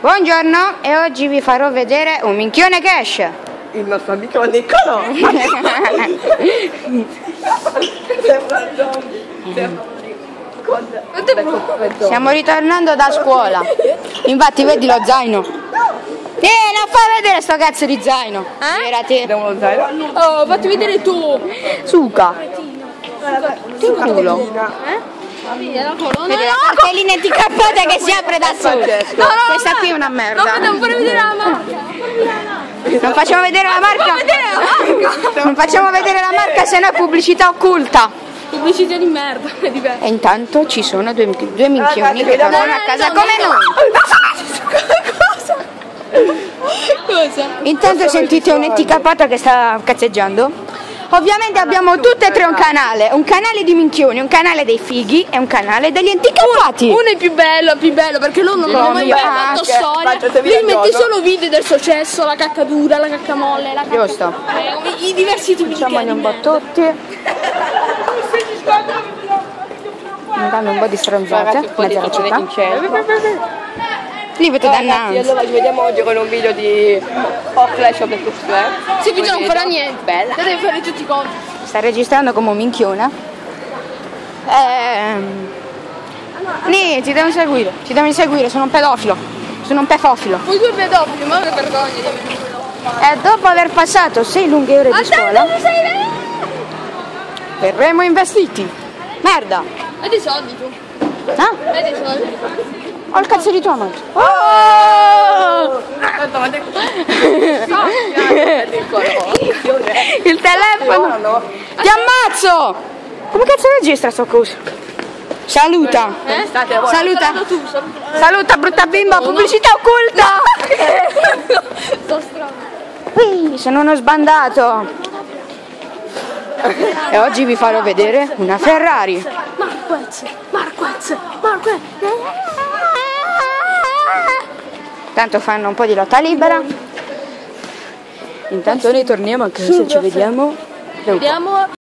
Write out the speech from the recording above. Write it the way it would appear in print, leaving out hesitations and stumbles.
Buongiorno, e oggi vi farò vedere un minchione che esce. Il nostro amico Niccolò. Stiamo ritornando da scuola. Infatti vedi lo zaino. Non fai vedere sto cazzo di zaino. Vediamo lo zaino. Oh, fatti vedere tu. Suca. Che culo. Vedi la colonna. Vedi la cartellina anticappata che si apre da sola. Questa qui è una merda. No, dobbiamo fare vedere la marca. Non facciamo vedere la marca. Non facciamo vedere la marca, se no è pubblicità occulta. Pubblicità di merda. E intanto ci sono due minchioni che tornano a casa come noi. Cosa? Intanto sentite un'anticappata che sta cazzeggiando. Ovviamente abbiamo tutte e tre un canale di minchioni, un canale dei fighi e un canale degli anticappati. Uno è più bello perché loro non hanno mai fatto storia. Lui metti solo video del successo, la cacca dura, la cacca molle, la cacca... Giusto. I diversi tipi di Facciamoli un po' tutti. Mi danno un po' di stronzate, mezzo alla città. Lì vedo Ragazzi, allora ci vediamo oggi con un video di Flash of the Fox. Se video non farà niente. Bella. Devi fare tutti i conti. Sta registrando come un minchiona. Lì ti devono seguire, sono un pedofilo. Sono un pefofilo. Voi due pedofili, ma che vergogna di E dopo aver passato 6 lunghe ore di scuola, dove sei? verremo investiti. Merda. Hai dei soldi tu. Ah? Hai dei soldi. Ho il cazzo di tua madre. Il telefono. Ti ammazzo. Come cazzo registra sto coso? Saluta. Saluta. Saluta brutta bimba, pubblicità occulta. Sto strano. Sono uno sbandato. E oggi vi farò vedere una Ferrari. Marquez. Tanto fanno un po' di lotta libera. Intanto noi torniamo a casa, ci vediamo dopo. Vediamo.